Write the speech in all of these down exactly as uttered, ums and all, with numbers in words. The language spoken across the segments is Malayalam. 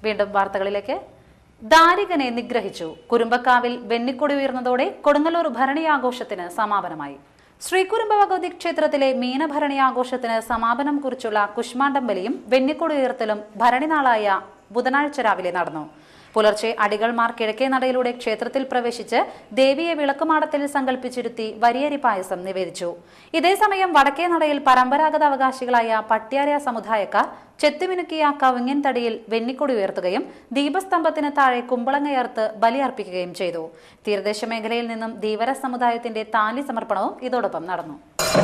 വീണ്ടും വാർത്തകളിലേക്ക്. ദാരികനെ നിഗ്രഹിച്ചു. കുരുമ്പക്കാവിൽ വെന്നിക്കൊടി ഉയർന്നതോടെ കൊടുങ്ങല്ലൂർ ഭരണിയാഘോഷത്തിന് സമാപനമായി. ശ്രീകുരുമ്പ ഭഗവതി ക്ഷേത്രത്തിലെ മീനഭരണിയാഘോഷത്തിന് സമാപനം കുറിച്ചുള്ള കുശ്മാണ്ഡം ബലിയും വെന്നിക്കൊടി ഉയർത്തലും ഭരണിനാളായ ബുധനാഴ്ച രാവിലെ നടന്നു. പുലർച്ചെ അടികൾമാർ കിഴക്കേ നടയിലൂടെ ക്ഷേത്രത്തിൽ പ്രവേശിച്ച് ദേവിയെ വിളക്കുമാടത്തിൽ സങ്കല്പിച്ചിരുത്തി വരിയരി പായസം നിവേദിച്ചു. ഇതേസമയം വടക്കേ നടയിൽ പരമ്പരാഗത അവകാശികളായ പട്യാര സമുദായക്കാർ ചെത്തിമിനുക്കിയ കവുങ്ങൻ തടിയിൽ വെന്നിക്കൊടി ഉയർത്തുകയും ദീപസ്തംഭത്തിന് താഴെ കുമ്പളങ്ങയർത്ത് ബലിയർപ്പിക്കുകയും ചെയ്തു. തീരദേശ മേഖലയിൽ നിന്നും ധീവര സമുദായത്തിന്റെ താലി സമർപ്പണവും ഇതോടൊപ്പം നടന്നു.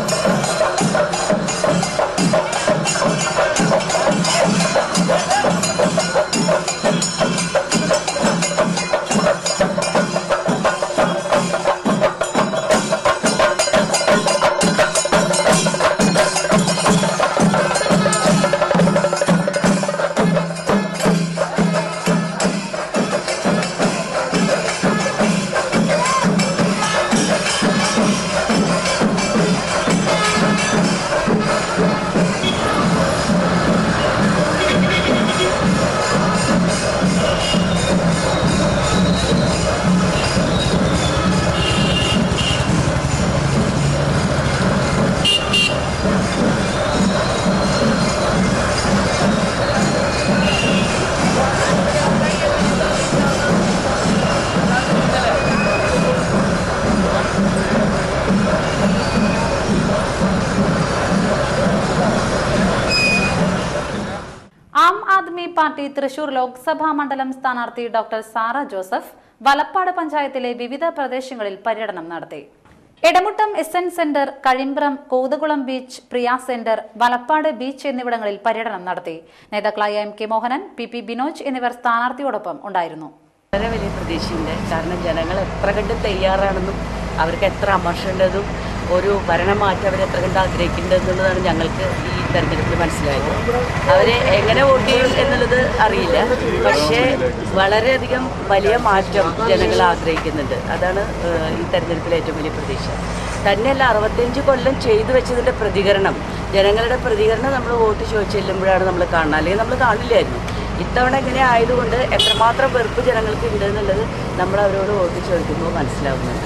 ആം ആദ്മി പാർട്ടി തൃശൂർ ലോക്സഭാ മണ്ഡലം സ്ഥാനാർത്ഥി ഡോക്ടർ സാറ ജോസഫ് വലപ്പാട് പഞ്ചായത്തിലെ വിവിധ പ്രദേശങ്ങളിൽ പര്യടനം നടത്തി. Edamuttam S N centre, Kazhimbram, Kothakulam beach, Priya centre, Valappad beach എന്നിവിടങ്ങളിൽ പര്യടനം നടത്തി. നേതാക്കളായ M K Mohanan, P P Binoj എന്നിവർ സ്ഥാനാർത്ഥിയോടൊപ്പം ഉണ്ടായിരുന്നു. വളരെ വലിയ പ്രതീക്ഷയുണ്ട്. കാരണം ജനങ്ങൾ എത്ര കണ്ട് തയ്യാറാണെന്നും അവർക്ക് എത്ര അമർഷുണ്ടതും ഒരു ഭരണമാറ്റം അവർ എത്ര കണ്ട് ആഗ്രഹിക്കേണ്ടതെന്നുള്ളതാണ് ഞങ്ങൾക്ക് ഈ തെരഞ്ഞെടുപ്പിൽ മനസ്സിലായത്. അവരെ എങ്ങനെ വോട്ട് ചെയ്യും എന്നുള്ളത് അറിയില്ല, പക്ഷേ വളരെയധികം വലിയ മാറ്റം ജനങ്ങൾ ആഗ്രഹിക്കുന്നുണ്ട്. അതാണ് ഈ തെരഞ്ഞെടുപ്പിലെ ഏറ്റവും വലിയ പ്രതീക്ഷ. തന്നെയല്ല, അറുപത്തഞ്ച് കൊല്ലം ചെയ്തു വെച്ചതിൻ്റെ പ്രതികരണം, ജനങ്ങളുടെ പ്രതികരണം നമ്മൾ വോട്ട് ചോദിച്ചു ചെല്ലുമ്പോഴാണ് നമ്മൾ കാണുന്നത്, അല്ലെങ്കിൽ നമ്മൾ കാണില്ലായിരുന്നു. ഇത്തവണ ഇങ്ങനെ ആയതുകൊണ്ട് എത്രമാത്രം വെറുപ്പ് ജനങ്ങൾക്ക് ഉണ്ട് എന്നുള്ളത് നമ്മൾ അവരോട് വോട്ട് ചോദിക്കുമ്പോൾ മനസ്സിലാവുന്നുണ്ട്.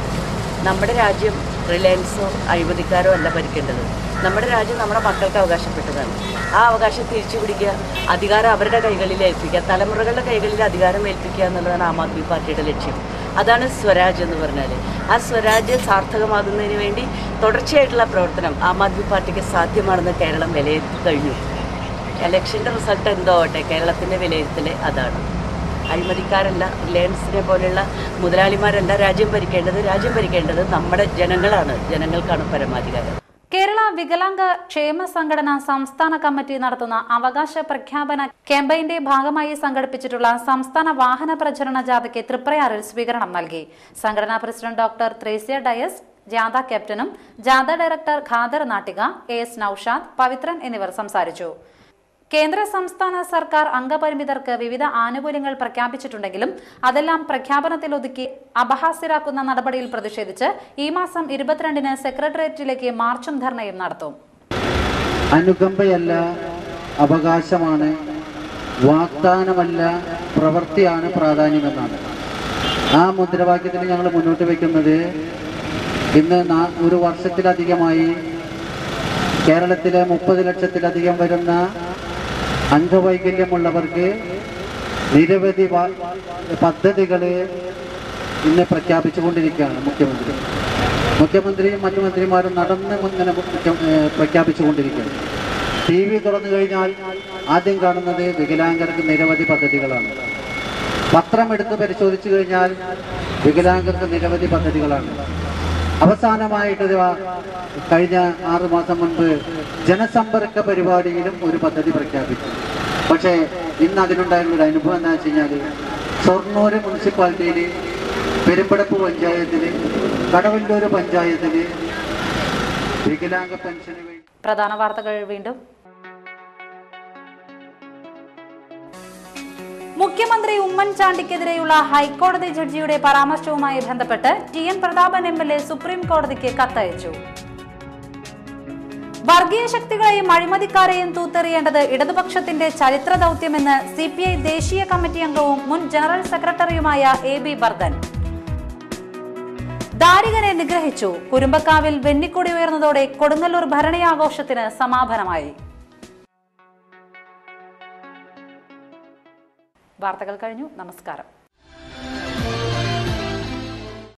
നമ്മുടെ രാജ്യം റിലയൻസോ അഴിമതിക്കാരോ അല്ല ഭരിക്കേണ്ടത്. നമ്മുടെ രാജ്യം നമ്മുടെ മക്കൾക്ക് അവകാശപ്പെട്ടതാണ്. ആ അവകാശം തിരിച്ചു പിടിക്കുക, അധികാരം അവരുടെ കൈകളിൽ ഏൽപ്പിക്കുക, തലമുറകളുടെ കൈകളിൽ അധികാരം ഏൽപ്പിക്കുക എന്നുള്ളതാണ് ആം ആദ്മി പാർട്ടിയുടെ ലക്ഷ്യം. അതാണ് സ്വരാജ് എന്ന് പറഞ്ഞാൽ. ആ സ്വരാജ് സാർത്ഥകമാകുന്നതിന് വേണ്ടി തുടർച്ചയായിട്ടുള്ള പ്രവർത്തനം ആം ആദ്മി പാർട്ടിക്ക് സാധ്യമാണെന്ന് കേരളം വിലയിരുത്തി കഴിഞ്ഞു. ഇലക്ഷൻ്റെ റിസൾട്ട് എന്തോ ആവട്ടെ, കേരളത്തിൻ്റെ വിലയിരുത്തൽ അതാണ്. അഴിമതിക്കാരല്ല, റിലയൻസിനെ പോലെയുള്ള മുതലാളിമാരല്ല രാജ്യം ഭരിക്കേണ്ടത്. രാജ്യം ഭരിക്കേണ്ടത് നമ്മുടെ ജനങ്ങളാണ്. ജനങ്ങൾക്കാണ് പരമാധികാരം. കേരള വികലാംഗ ക്ഷേമ സംഘടന സംസ്ഥാന കമ്മിറ്റി നടത്തുന്ന അവകാശ പ്രഖ്യാപന ക്യാമ്പയിന്റെ ഭാഗമായി സംഘടിപ്പിച്ചിട്ടുള്ള സംസ്ഥാന വാഹന പ്രചരണ ജാഥയ്ക്ക് തൃപ്രയാറിൽ സ്വീകരണം നൽകി. സംഘടനാ പ്രസിഡന്റ് ഡോക്ടർ ത്രേസ്യ ഡയസ് ജാഥ ക്യാപ്റ്റനും ജാഥ director Khader Nattika, A S Noushad, Pavithran എന്നിവർ സംസാരിച്ചു. കേന്ദ്ര സംസ്ഥാന സർക്കാർ അംഗപരിമിതർക്ക് വിവിധ ആനുകൂല്യങ്ങൾ പ്രഖ്യാപിച്ചിട്ടുണ്ടെങ്കിലും അതെല്ലാം പ്രഖ്യാപനത്തിൽ ഒതുക്കി അപഹാസ്യരാക്കുന്ന നടപടിയിൽ പ്രതിഷേധിച്ച് ഈ മാസം ഇരുപത്തിരണ്ടിന് സെക്രട്ടേറിയറ്റിലേക്ക് മാർച്ചും ധർണയും നടത്തും. അനുകമ്പയല്ല അവകാശമാണ്, വാഗ്ദാനമല്ല പ്രവൃത്തിയാണ് പ്രാധാന്യമെന്നാണ് ആ മുദ്രാവാക്യത്തിൽ ഞങ്ങൾ മുന്നോട്ട് വയ്ക്കുന്നത്. ഇന്ന് ഒരു വർഷത്തിലധികമായി കേരളത്തിലെ മുപ്പത് ലക്ഷത്തിലധികം വരുന്ന അംഗവൈകല്യമുള്ളവർക്ക് നിരവധി പദ്ധതികൾ ഇന്ന് പ്രഖ്യാപിച്ചുകൊണ്ടിരിക്കുകയാണ് മുഖ്യമന്ത്രി. മുഖ്യമന്ത്രിയും മറ്റു മന്ത്രിമാരും നടന്ന് ഇങ്ങനെ പ്രഖ്യാപിച്ചുകൊണ്ടിരിക്കുകയാണ്. ടി വി തുറന്നു കഴിഞ്ഞാൽ ആദ്യം കാണുന്നത് വികലാംഗർക്ക് നിരവധി പദ്ധതികളാണ്. പത്രം എടുത്ത് പരിശോധിച്ചു കഴിഞ്ഞാൽ വികലാംഗർക്ക് നിരവധി പദ്ധതികളാണ്. അവസാനമായിട്ട് കഴിഞ്ഞ ആറു മാസം മുൻപ് ജനസമ്പർക്ക പരിപാടിയിലും ഒരു പദ്ധതി പ്രഖ്യാപിച്ചു. പക്ഷേ ഇന്ന് അതിനുണ്ടായിരുന്നൊരു അനുഭവം എന്താ വെച്ച് കഴിഞ്ഞാൽ ഷൊർണൂർ മുനിസിപ്പാലിറ്റിയിൽ, പെരുമ്പടപ്പ് പഞ്ചായത്തിൽ, കടവല്ലൂർ പഞ്ചായത്തിൽ വികലാംഗ പെൻഷന് വേണ്ടി. പ്രധാന വാർത്തകൾ വീണ്ടും. മുഖ്യമന്ത്രി ഉമ്മൻചാണ്ടിക്കെതിരെയുള്ള ഹൈക്കോടതി ജഡ്ജിയുടെ പരാമർശവുമായി ബന്ധപ്പെട്ട് T N Prathapan M L A supreme കോടതിക്ക് കത്തയച്ചു. വർഗീയ ശക്തികളെയും അഴിമതിക്കാരെയും തൂത്തെറിയേണ്ടത് ഇടതുപക്ഷത്തിന്റെ ചരിത്ര ദൗത്യമെന്ന് സി പി ഐ ദേശീയ കമ്മിറ്റി അംഗവും മുൻ ജനറൽ സെക്രട്ടറിയുമായ എ ബി ബർദൻ. ദാരികനെ നിഗ്രഹിച്ചു. കുരുമ്പക്കാവിൽ വെന്നിക്കൊടി ഉയർന്നതോടെ കൊടുങ്ങല്ലൂർ ഭരണയാഘോഷത്തിന് സമാപനമായി. വാർത്തകൾ കഴിഞ്ഞു. നമസ്കാരം.